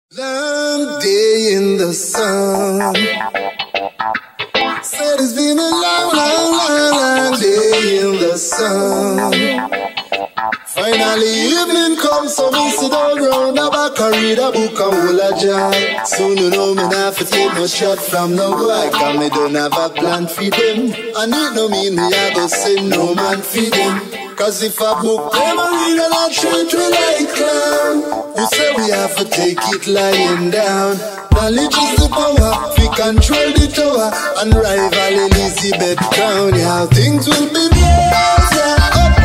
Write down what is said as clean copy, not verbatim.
Long day in the sun. Said it's been a long day in the sun. Finally evening comes, so me sit down round the back and read a book and hold a jar. Soon you know me not fi take no shot from no boy, cause me don't have a plan for them. And it no mean me I go send no man for them. Cause if a book them a read and I treat we like clown, you say we have to take it lying down. Knowledge is the power, we control the tower and rival Elizabeth Crown. Yeah, things will be better up